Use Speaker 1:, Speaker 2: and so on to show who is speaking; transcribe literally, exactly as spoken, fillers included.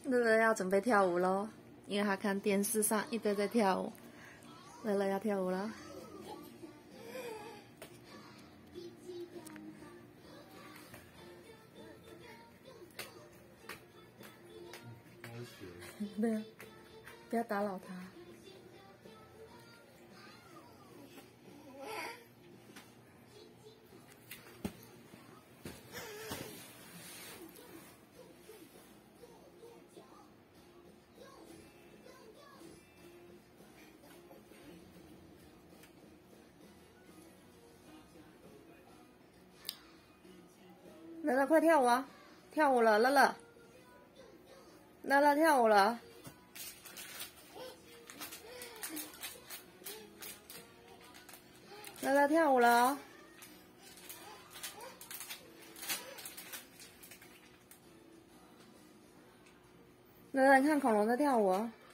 Speaker 1: 乐乐要准备跳舞喽，因为他看电视上一堆在跳舞。乐乐要跳舞了。对啊，不要打扰他。乐乐，快跳舞啊！跳舞了，乐乐。乐乐跳舞了。乐乐跳舞了。乐乐，你看恐龙在跳舞哦。